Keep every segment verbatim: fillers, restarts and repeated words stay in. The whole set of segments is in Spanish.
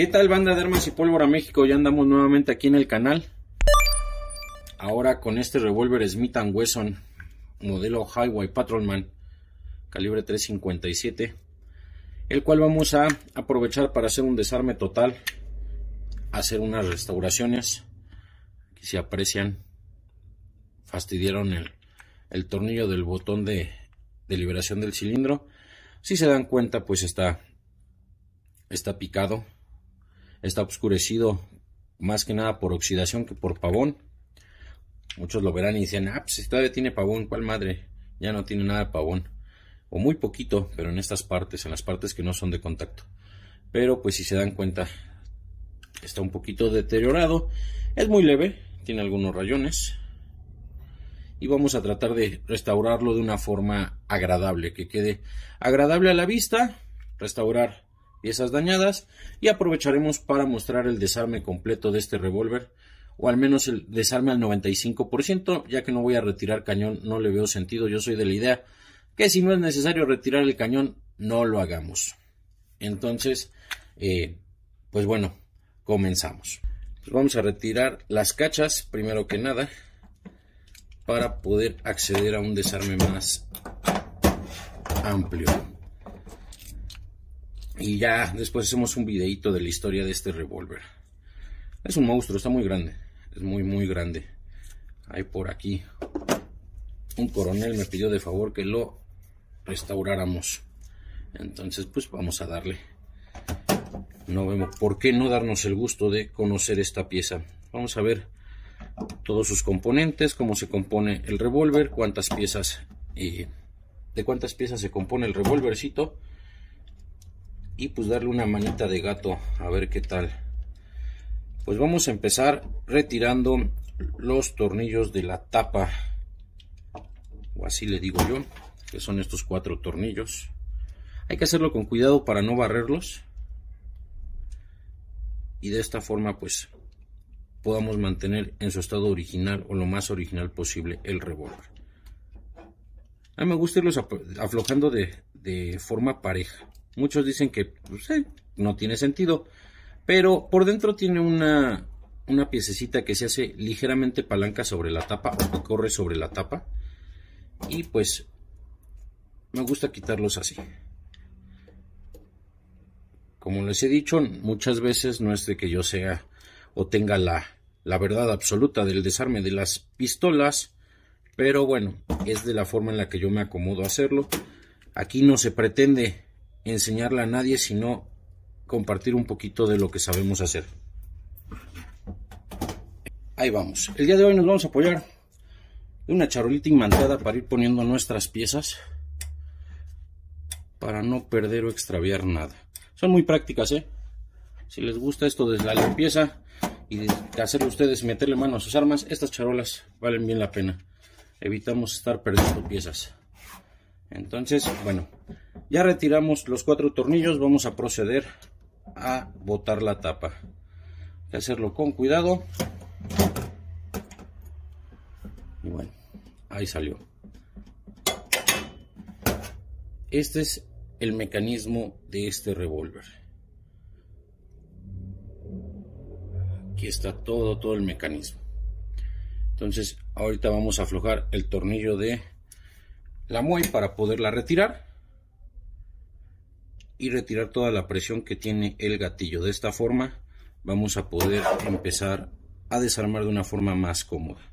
¿Qué tal, banda de Armas y Pólvora México? Ya andamos nuevamente aquí en el canal. Ahora con este revólver Smith and Wesson modelo Highway Patrolman calibre tres cincuenta y siete, el cual vamos a aprovechar para hacer un desarme total, hacer unas restauraciones. Aquí se aprecian, fastidiaron el, el tornillo del botón de, de liberación del cilindro. Si se dan cuenta, pues está, está picado, está oscurecido, más que nada por oxidación que por pavón. Muchos lo verán y dicen, ah, pues si todavía tiene pavón, ¿cuál madre? Ya no tiene nada de pavón, o muy poquito, pero en estas partes, en las partes que no son de contacto. Pero pues si se dan cuenta, está un poquito deteriorado, es muy leve, tiene algunos rayones, y vamos a tratar de restaurarlo de una forma agradable, que quede agradable a la vista, restaurar piezas dañadas, y aprovecharemos para mostrar el desarme completo de este revólver, o al menos el desarme al noventa y cinco por ciento, ya que no voy a retirar cañón, no le veo sentido. Yo soy de la idea que si no es necesario retirar el cañón, no lo hagamos. Entonces, eh, pues bueno, comenzamos. Pues vamos a retirar las cachas, primero que nada, para poder acceder a un desarme más amplio. Y ya después hacemos un videito de la historia de este revólver. Es un monstruo, está muy grande, es muy muy grande. Hay por aquí un coronel me pidió de favor que lo restauráramos, entonces pues vamos a darle. No vemos por qué no darnos el gusto de conocer esta pieza. Vamos a ver todos sus componentes, cómo se compone el revólver, cuántas piezas y de cuántas piezas se compone el revólvercito, y pues darle una manita de gato a ver qué tal. Pues vamos a empezar retirando los tornillos de la tapa, o así le digo yo, que son estos cuatro tornillos. Hay que hacerlo con cuidado para no barrerlos, y de esta forma pues podamos mantener en su estado original, o lo más original posible, el revólver. A mí me gusta irlos aflojando de, de forma pareja. Muchos dicen que pues, eh, no tiene sentido, pero por dentro tiene una, una piececita que se hace ligeramente palanca sobre la tapa, o que corre sobre la tapa, y pues me gusta quitarlos así. Como les he dicho, muchas veces no es de que yo sea o tenga la, la verdad absoluta del desarme de las pistolas, pero bueno, es de la forma en la que yo me acomodo a hacerlo. Aquí no se pretende enseñarle a nadie, sino compartir un poquito de lo que sabemos hacer. Ahí vamos. El día de hoy nos vamos a apoyar de una charolita imantada para ir poniendo nuestras piezas, para no perder o extraviar nada. Son muy prácticas, ¿eh? Si les gusta esto de la limpieza y de hacerlo ustedes, meterle mano a sus armas, estas charolas valen bien la pena. Evitamos estar perdiendo piezas. Entonces, bueno, ya retiramos los cuatro tornillos. Vamos a proceder a botar la tapa. Hay que hacerlo con cuidado. Y bueno, ahí salió. Este es el mecanismo de este revólver. Aquí está todo, todo el mecanismo. Entonces, ahorita vamos a aflojar el tornillo de la muey para poderla retirar y retirar toda la presión que tiene el gatillo. De esta forma vamos a poder empezar a desarmar de una forma más cómoda.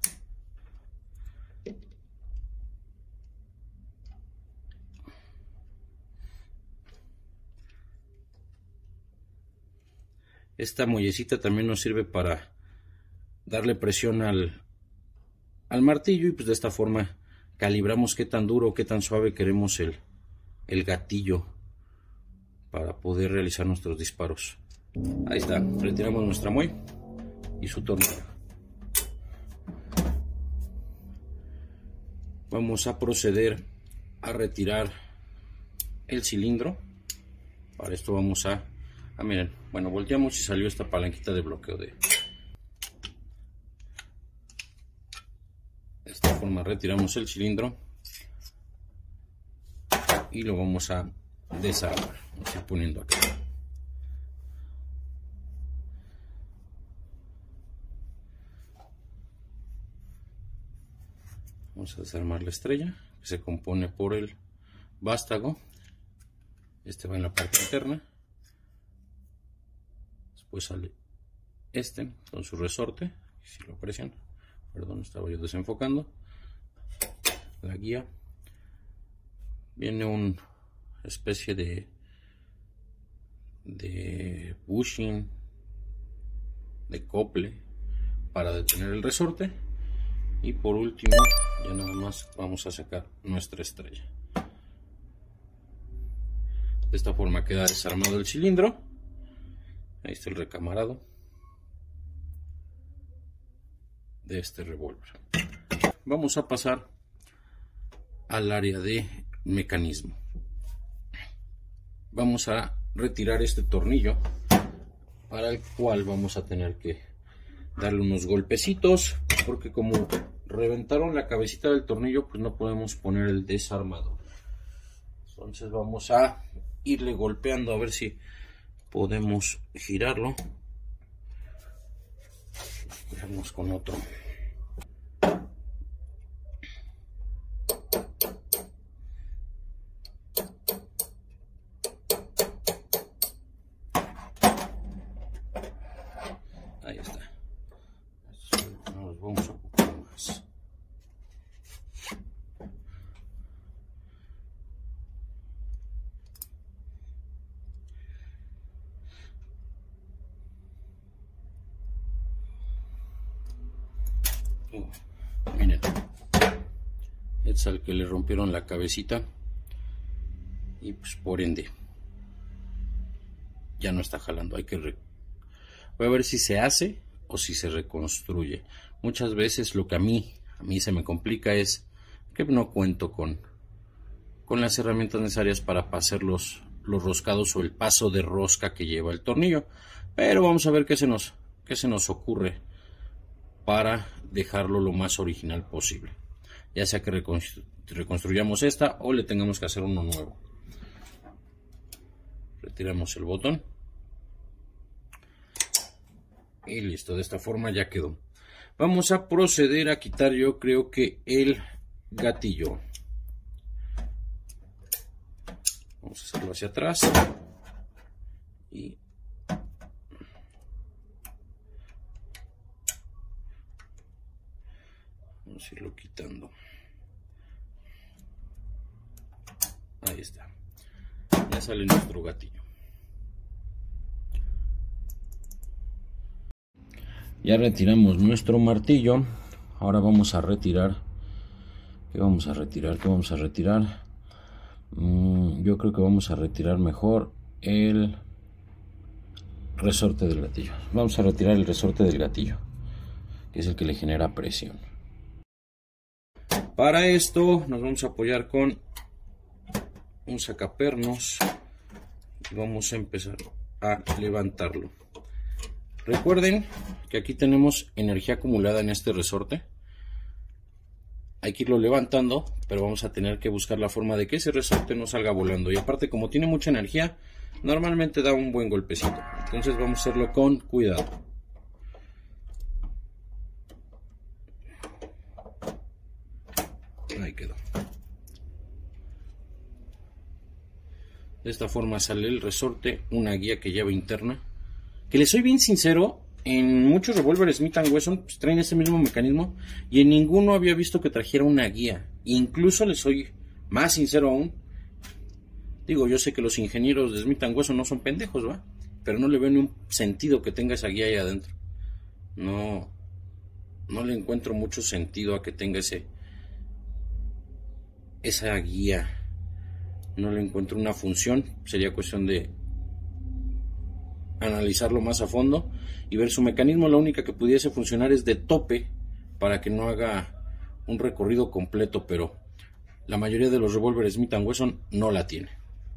Esta muellecita también nos sirve para darle presión al, al martillo, y pues de esta forma calibramos qué tan duro o qué tan suave queremos el, el gatillo para poder realizar nuestros disparos. Ahí está, retiramos nuestra muelle y su tornillo. Vamos a proceder a retirar el cilindro. Para esto vamos a, a miren, bueno, volteamos y salió esta palanquita de bloqueo. De, de esta forma retiramos el cilindro y lo vamos a desarmar. Vamos a ir poniendo acá. Vamos a desarmar la estrella, que se compone por el vástago. Este va en la parte interna. Después sale este con su resorte, si lo aprecian. Perdón, estaba yo desenfocando. La guía. Viene una especie de de bushing, de acople para detener el resorte. Y por último, ya nada más vamos a sacar nuestra estrella. De esta forma queda desarmado el cilindro. Ahí está el recamarado de este revólver. Vamos a pasar al área de mecanismo. Vamos a retirar este tornillo, para el cual vamos a tener que darle unos golpecitos, porque como reventaron la cabecita del tornillo, pues no podemos poner el desarmador. Entonces vamos a irle golpeando a ver si podemos girarlo. Veamos con otro. Ahí está. Nos vamos a poco más. Oh, miren, es al que le rompieron la cabecita y pues por ende ya no está jalando. Hay que re voy a ver si se hace o si se reconstruye. Muchas veces lo que a mí a mí se me complica es que no cuento con con las herramientas necesarias para hacer los, los roscados o el paso de rosca que lleva el tornillo, pero vamos a ver qué se nos qué se nos ocurre para dejarlo lo más original posible, ya sea que reconstru reconstruyamos esta o le tengamos que hacer uno nuevo. Retiramos el botón y listo. De esta forma ya quedó. Vamos a proceder a quitar, yo creo que el gatillo. Vamos a hacerlo hacia atrás y vamos a irlo quitando. Ahí está. Ya sale nuestro gatillo. Ya retiramos nuestro martillo. Ahora vamos a retirar. ¿Qué vamos a retirar? ¿Qué vamos a retirar? Mm, yo creo que vamos a retirar mejor el resorte del gatillo. Vamos a retirar el resorte del gatillo, que es el que le genera presión. Para esto nos vamos a apoyar con un sacapernos y vamos a empezar a levantarlo. Recuerden que aquí tenemos energía acumulada en este resorte. Hay que irlo levantando, pero vamos a tener que buscar la forma de que ese resorte no salga volando. Y aparte, como tiene mucha energía, normalmente da un buen golpecito. Entonces vamos a hacerlo con cuidado. Ahí quedó. De esta forma sale el resorte, una guía que lleva interna. Que les soy bien sincero, en muchos revólveres Smith and Wesson pues, traen este mismo mecanismo y en ninguno había visto que trajera una guía. Incluso les soy más sincero aún. Digo, yo sé que los ingenieros de Smith and Wesson no son pendejos, ¿va? Pero no le veo ni un sentido que tenga esa guía ahí adentro. No, no le encuentro mucho sentido a que tenga ese, esa guía. No le encuentro una función. Sería cuestión de analizarlo más a fondo y ver su mecanismo. La única que pudiese funcionar es de tope para que no haga un recorrido completo, pero la mayoría de los revólveres Smith and Wesson no la tiene.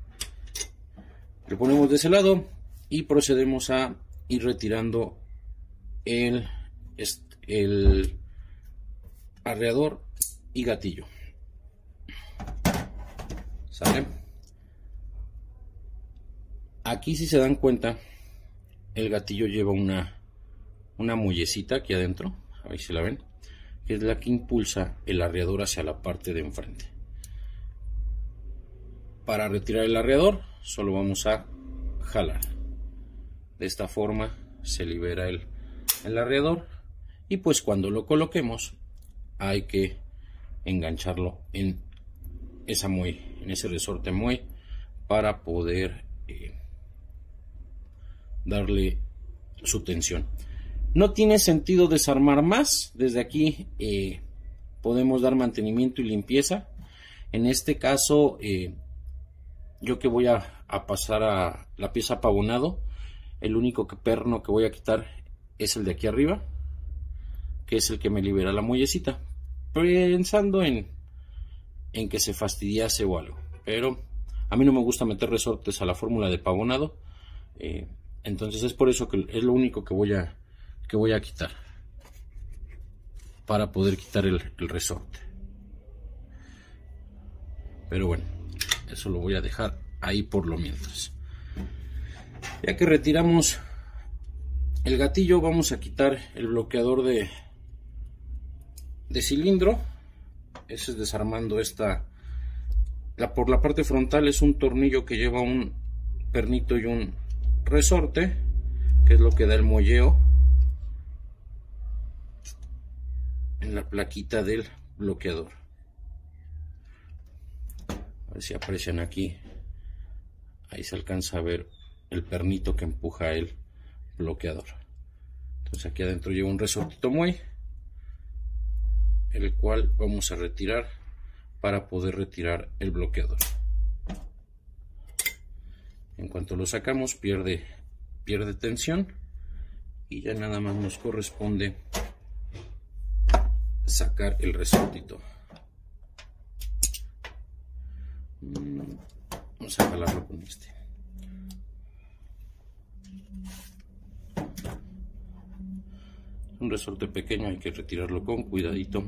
Le ponemos de ese lado y procedemos a ir retirando el, el arreador y gatillo. ¿Sale? Aquí, si se dan cuenta, el gatillo lleva una, una muellecita aquí adentro, ahí se la ven, que que es la que impulsa el arreador hacia la parte de enfrente. Para retirar el arreador solo vamos a jalar. De esta forma se libera el, el arreador, y pues cuando lo coloquemos hay que engancharlo en esa muelle, en ese resorte muelle, para poder eh, darle su tensión. No tiene sentido desarmar más. Desde aquí eh, podemos dar mantenimiento y limpieza. En este caso eh, yo que voy a, a pasar a la pieza pavonado, el único que perno que voy a quitar es el de aquí arriba, que es el que me libera la muellecita, pensando en, en que se fastidiase o algo. Pero a mí no me gusta meter resortes a la fórmula de pavonado, eh, entonces es por eso que es lo único que voy a, que voy a quitar, para poder quitar el, el resorte. Pero bueno, eso lo voy a dejar ahí por lo mientras. Ya que retiramos el gatillo, vamos a quitar el bloqueador de, de cilindro. Ese es desarmando esta. La, por la parte frontal es un tornillo que lleva un pernito y un resorte, que es lo que da el molleo en la plaquita del bloqueador. A ver si aprecian aquí. Ahí se alcanza a ver el pernito que empuja el bloqueador. Entonces aquí adentro lleva un resortito muelle, el cual vamos a retirar para poder retirar el bloqueador. En cuanto lo sacamos pierde, pierde tensión, y ya nada más nos corresponde sacar el resortito. Vamos a jalarlo con este. Un resorte pequeño, hay que retirarlo con cuidadito.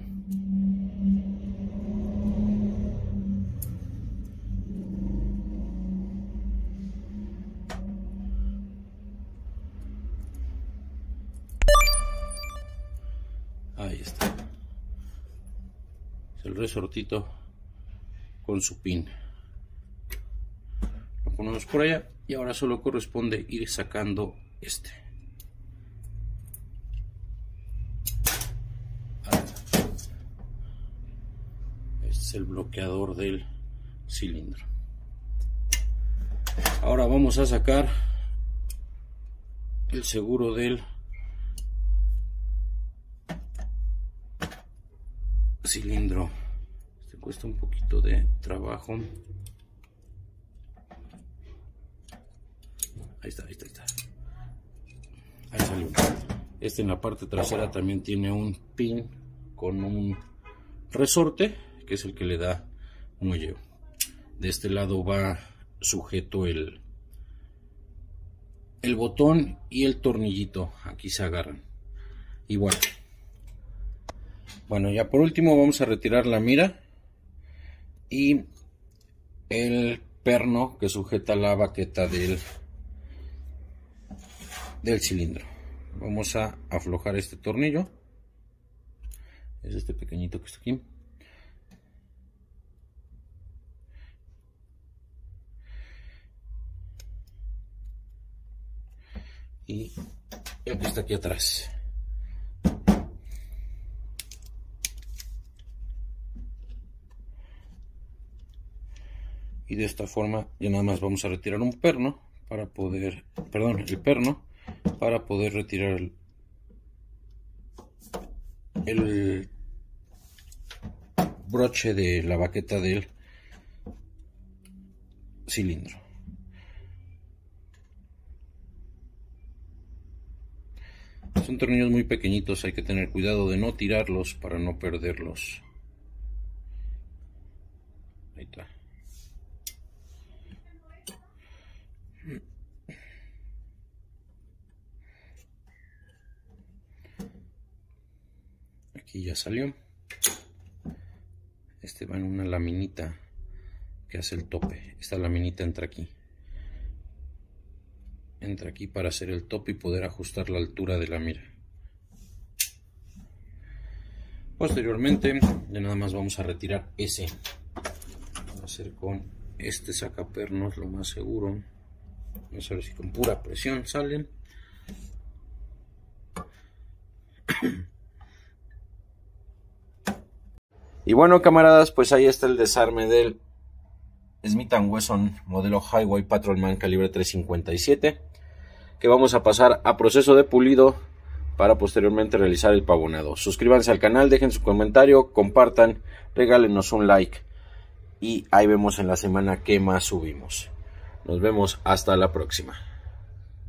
Ahí está. Es el resortito con su pin. Lo ponemos por allá y ahora solo corresponde ir sacando este. El bloqueador del cilindro. Ahora vamos a sacar el seguro del cilindro. Este cuesta un poquito de trabajo. Ahí está, ahí está, ahí está. Ahí salió. Este en la parte trasera también tiene un pin con un resorte, que es el que le da muelleo. De este lado va sujeto el el botón y el tornillito, aquí se agarran igual. Bueno, ya por último vamos a retirar la mira y el perno que sujeta la baqueta del del cilindro. Vamos a aflojar este tornillo, es este pequeñito que está aquí. Y el que está aquí atrás. Y de esta forma ya nada más vamos a retirar un perno para poder, perdón, el perno para poder retirar el, el broche de la baqueta del cilindro. Son tornillos muy pequeñitos, hay que tener cuidado de no tirarlos para no perderlos. Ahí está. Aquí ya salió. Este va en una laminita que hace el tope. Esta laminita entra aquí. Entra aquí para hacer el tope y poder ajustar la altura de la mira. Posteriormente ya nada más vamos a retirar ese. Vamos a hacer con este sacapernos lo más seguro. Vamos a ver si con pura presión salen. Y bueno, camaradas, pues ahí está el desarme del Smith and Wesson modelo Highway Patrolman calibre tres cincuenta y siete, que vamos a pasar a proceso de pulido para posteriormente realizar el pavonado. Suscríbanse al canal, dejen su comentario, compartan, regálenos un like y ahí vemos en la semana qué más subimos. Nos vemos hasta la próxima.